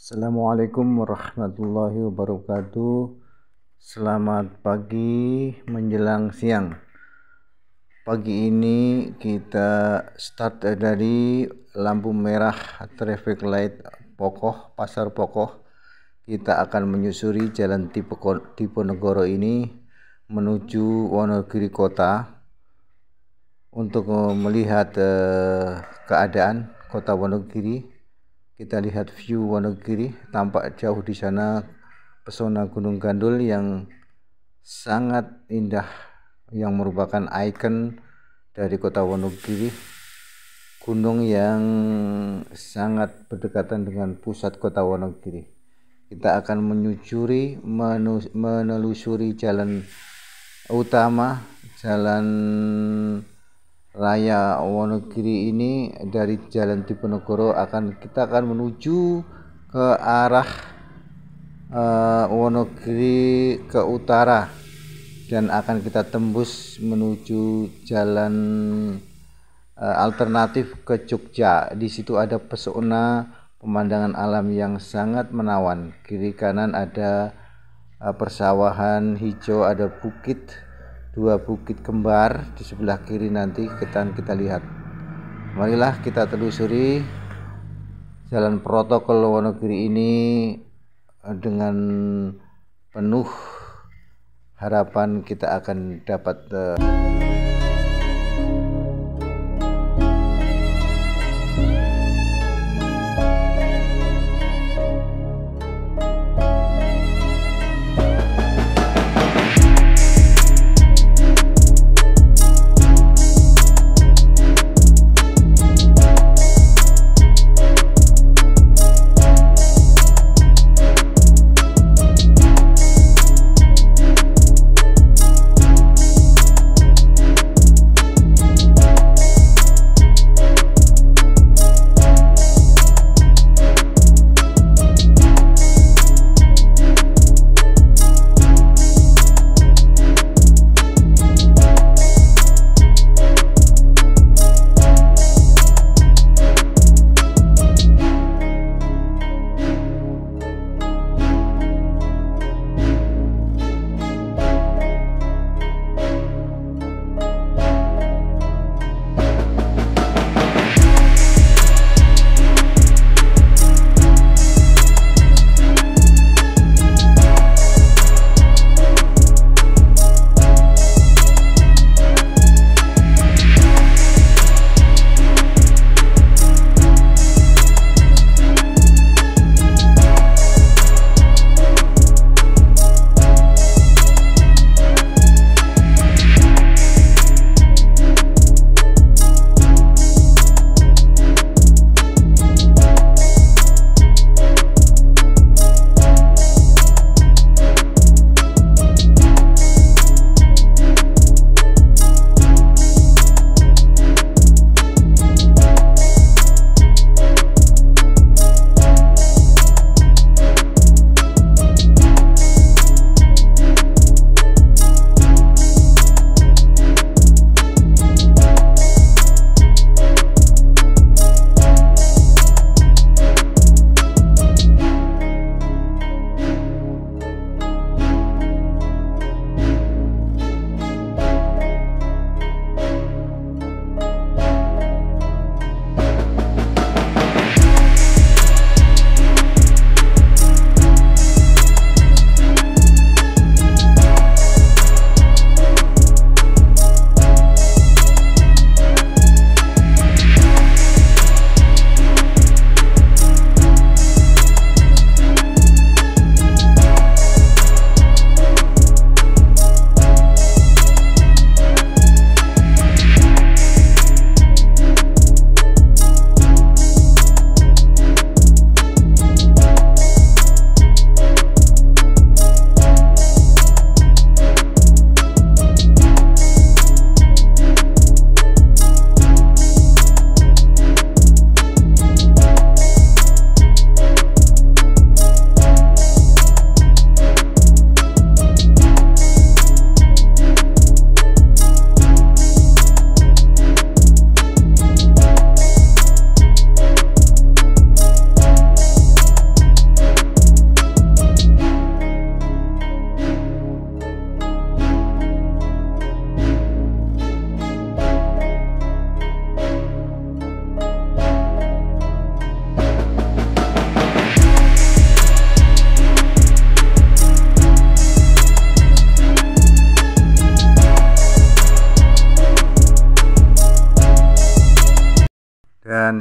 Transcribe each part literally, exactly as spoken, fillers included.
Assalamualaikum warahmatullahi wabarakatuh. Selamat pagi menjelang siang. Pagi ini kita start dari lampu merah traffic light Pokoh, Pasar Pokoh. Kita akan menyusuri jalan Diponegoro ini menuju Wonogiri Kota untuk melihat eh, keadaan kota Wonogiri. Kita lihat view Wonogiri, tampak jauh di sana pesona Gunung Gandul yang sangat indah, yang merupakan ikon dari kota Wonogiri, gunung yang sangat berdekatan dengan pusat kota Wonogiri. Kita akan menyusuri menelusuri jalan utama, jalan Raya Wonogiri ini. Dari jalan Diponegoro akan kita akan menuju ke arah uh, Wonogiri ke utara dan akan kita tembus menuju jalan uh, alternatif ke Jogja. Di situ ada pesona pemandangan alam yang sangat menawan. Kiri kanan ada uh, persawahan hijau, ada bukit, dua bukit kembar di sebelah kiri. Nanti kita kita lihat. Marilah kita telusuri jalan protokol Wonogiri ini dengan penuh harapan kita akan dapat uh,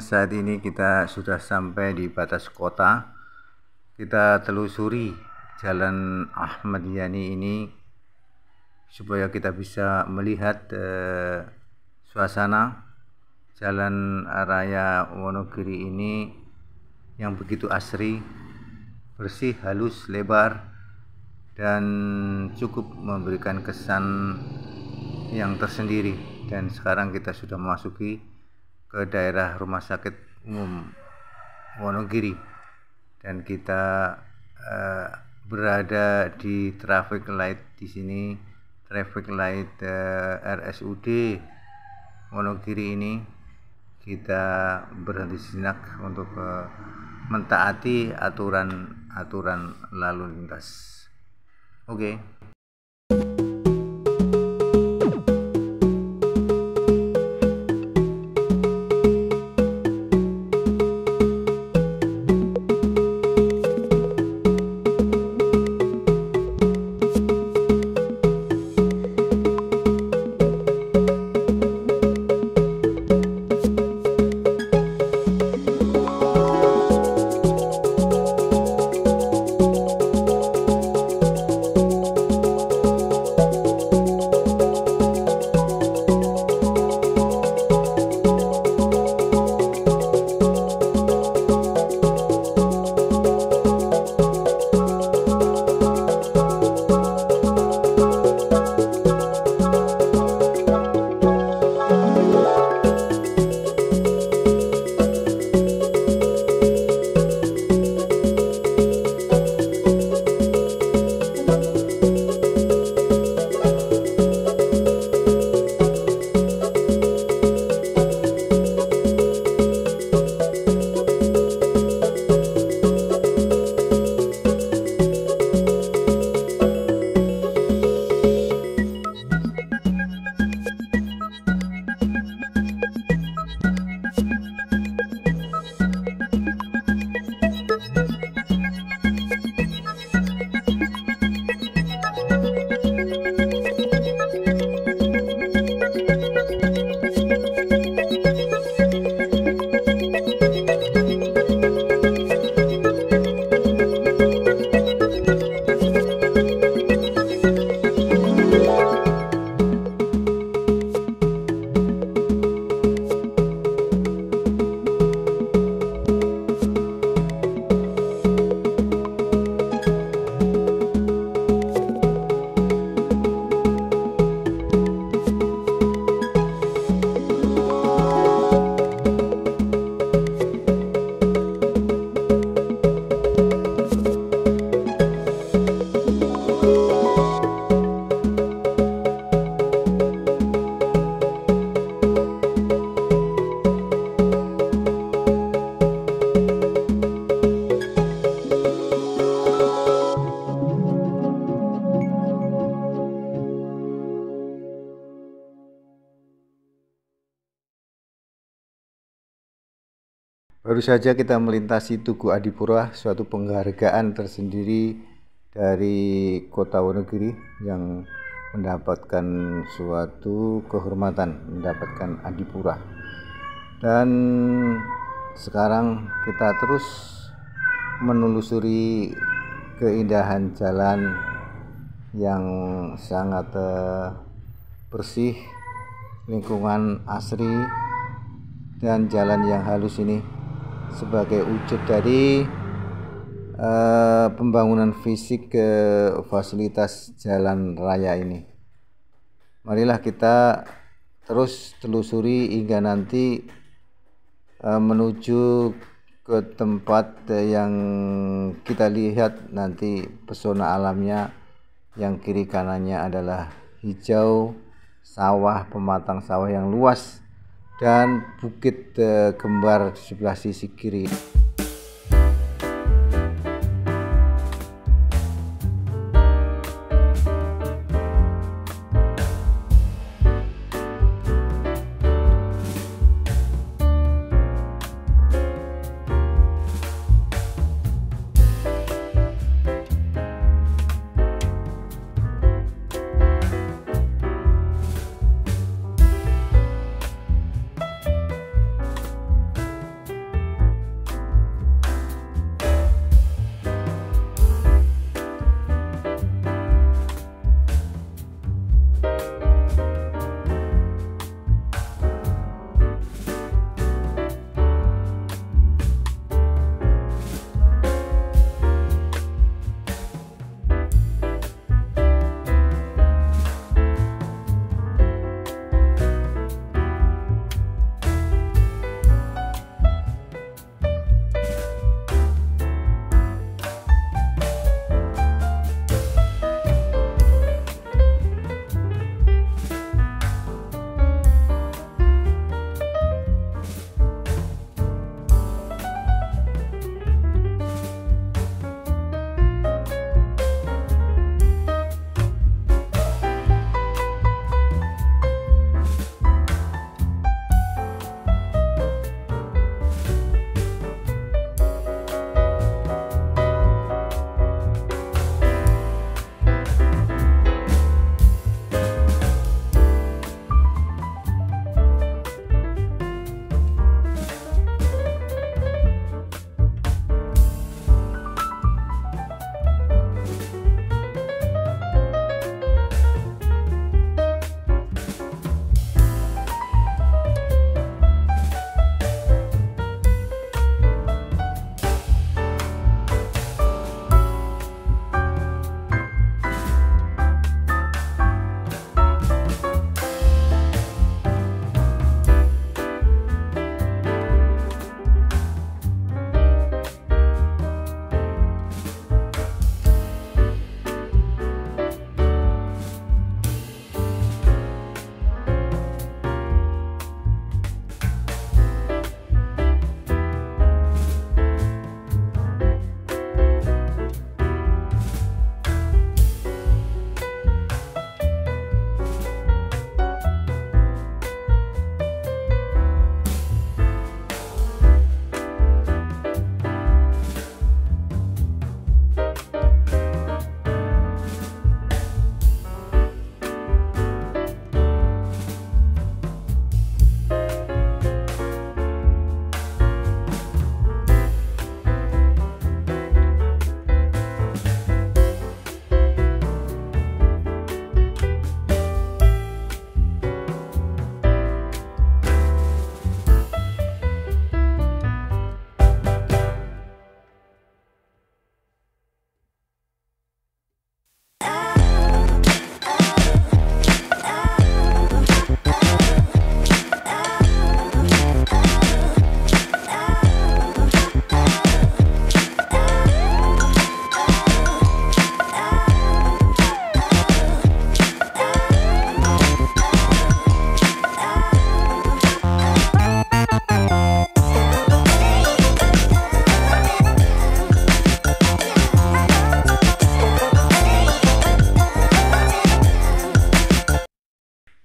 saat ini kita sudah sampai di batas kota. Kita telusuri Jalan Ahmad Yani ini supaya kita bisa melihat eh, suasana Jalan Raya Wonogiri ini yang begitu asri, bersih, halus, lebar, dan cukup memberikan kesan yang tersendiri. Dan sekarang kita sudah memasuki ke daerah Rumah Sakit Umum Wonogiri, dan kita uh, berada di traffic light di sini, traffic light uh, R S U D Wonogiri ini. Kita berhenti sejenak untuk uh, mentaati aturan-aturan lalu lintas. Oke. Okay. Baru saja kita melintasi Tugu Adipura, suatu penghargaan tersendiri dari Kota Wonogiri yang mendapatkan suatu kehormatan, mendapatkan Adipura. Dan sekarang kita terus menelusuri keindahan jalan yang sangat uh, bersih, lingkungan asri, dan jalan yang halus ini sebagai wujud dari uh, pembangunan fisik ke fasilitas jalan raya ini. Marilah kita terus telusuri hingga nanti uh, menuju ke tempat yang kita lihat nanti pesona alamnya, yang kiri kanannya adalah hijau, sawah, pematang sawah yang luas, dan bukit uh, kembar di sebelah sisi kiri.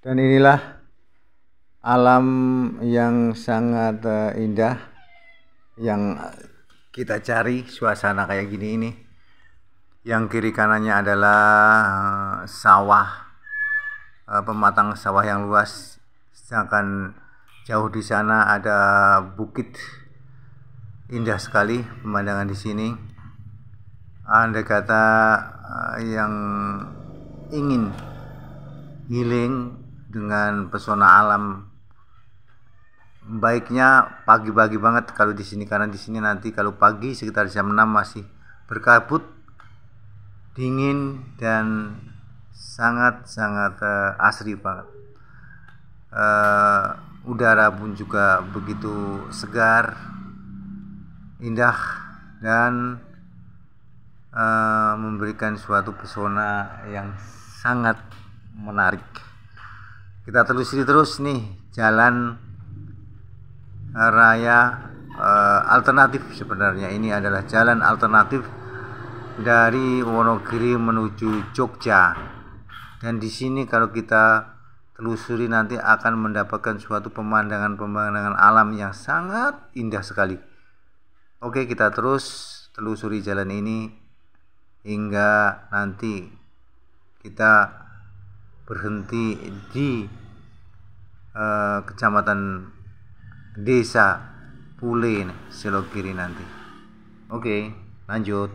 Dan inilah alam yang sangat uh, indah yang kita cari, suasana kayak gini ini. Yang kiri kanannya adalah uh, sawah, uh, pematang sawah yang luas, sedangkan jauh di sana ada bukit. Indah sekali pemandangan di sini. Andai kata uh, yang ingin healing dengan pesona alam, baiknya pagi-pagi banget kalau di sini, karena di sini nanti kalau pagi sekitar jam enam masih berkabut, dingin dan sangat-sangat uh, asri banget. Uh, udara pun juga begitu segar, indah, dan uh, memberikan suatu pesona yang sangat menarik. Kita telusuri terus nih jalan raya uh, alternatif. Sebenarnya ini adalah jalan alternatif dari Wonogiri menuju Jogja. Dan di sini kalau kita telusuri nanti akan mendapatkan suatu pemandangan-pemandangan alam yang sangat indah sekali. Oke, kita terus telusuri jalan ini hingga nanti kita berhenti di uh, kecamatan Desa Pule, Selogiri nanti. Oke, lanjut.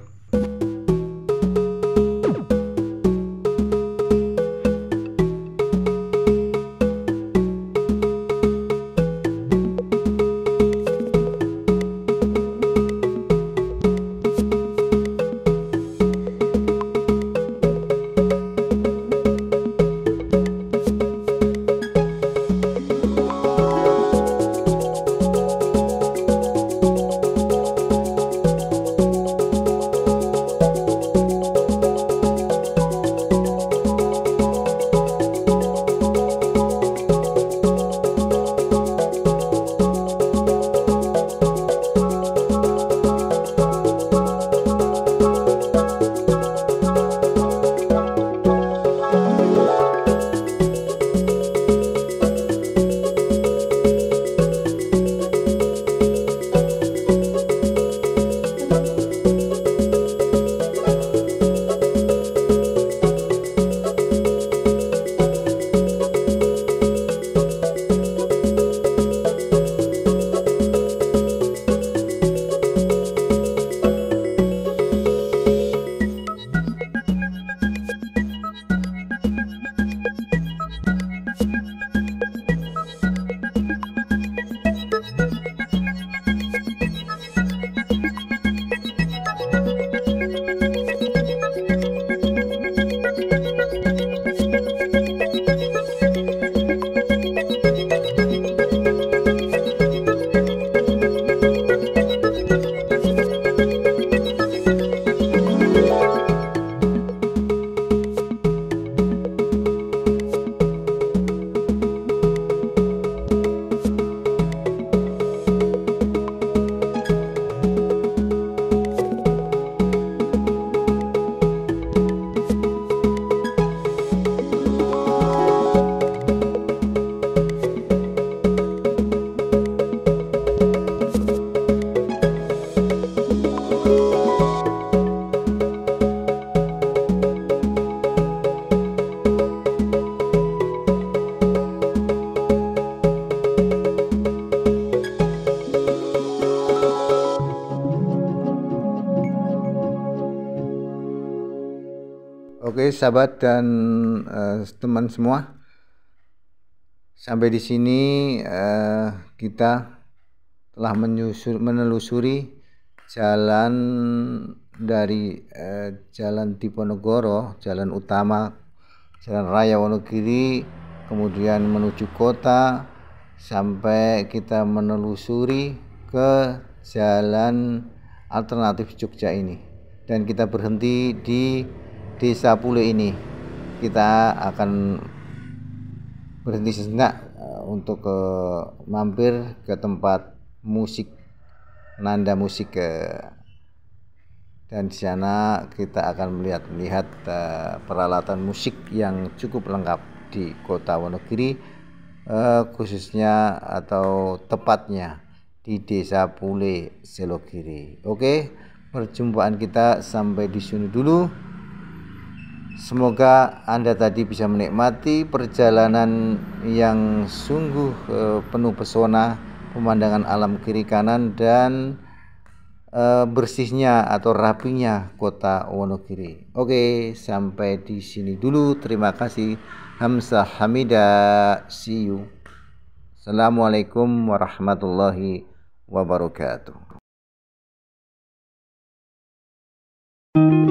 Oke, sahabat dan uh, teman semua, sampai di sini uh, kita telah menyusur, menelusuri jalan dari uh, Jalan Diponegoro, jalan utama, jalan raya Wonogiri, kemudian menuju kota, sampai kita menelusuri ke jalan alternatif Jogja ini, dan kita berhenti di Desa Pule ini. Kita akan berhenti sejenak untuk ke mampir ke tempat musik, nanda musik, dan di sana kita akan melihat melihat peralatan musik yang cukup lengkap. di Kota Wonogiri, eh, khususnya atau tepatnya di Desa Pule, Selogiri. Oke, perjumpaan kita sampai di sini dulu. Semoga Anda tadi bisa menikmati perjalanan yang sungguh eh, penuh pesona, pemandangan alam kiri kanan, dan Uh, bersihnya atau rapinya Kota Wonogiri. Oke, sampai di sini dulu. Terima kasih. Hamzah Hamida. See you. Assalamualaikum warahmatullahi wabarakatuh.